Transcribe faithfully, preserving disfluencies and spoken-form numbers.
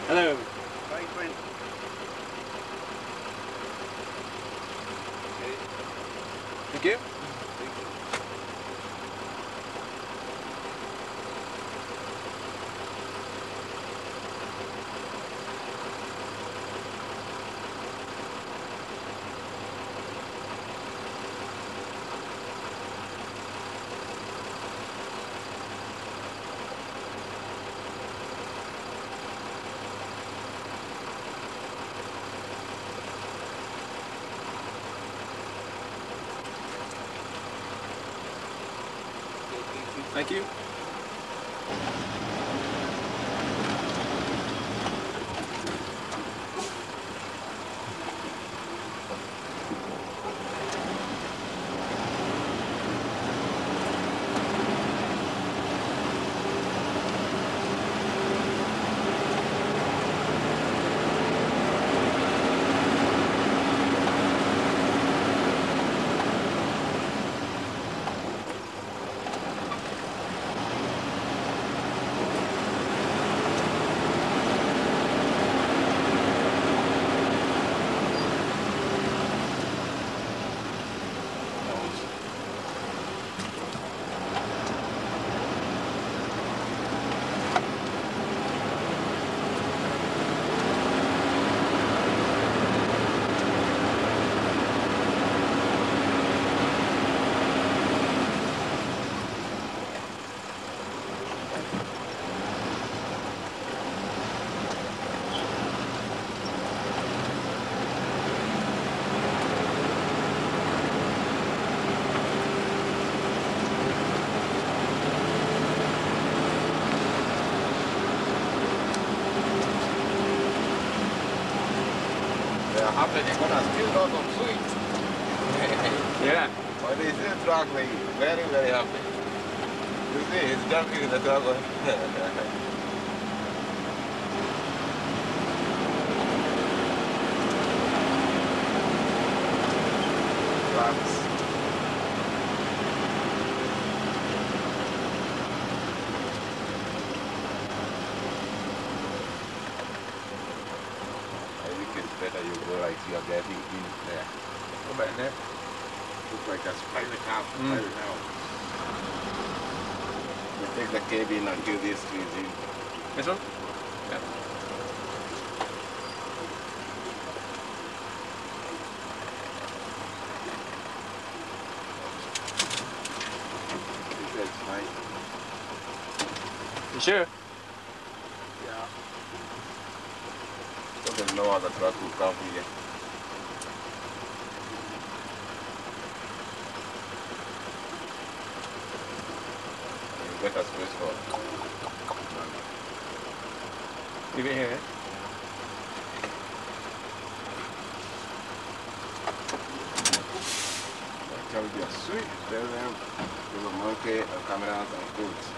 Hello. Bye, friend. Okay. Thank you. Thank you. Thank you. After they're gonna still lot of sweets. Yeah. But they still truck me very, very happy. You see, he's jumping in the truck. Trucks. Better you go like you are getting in there. Go back there. Look like a spider car. Mm. Spider car. You take the cabin until this tree is in. This one? Yeah. That's fine. You sure? Yeah. So there's no other truck will come here. You better space for it. Leave it here. Tell you sweet, tell them, give a monkey, a camera and goods.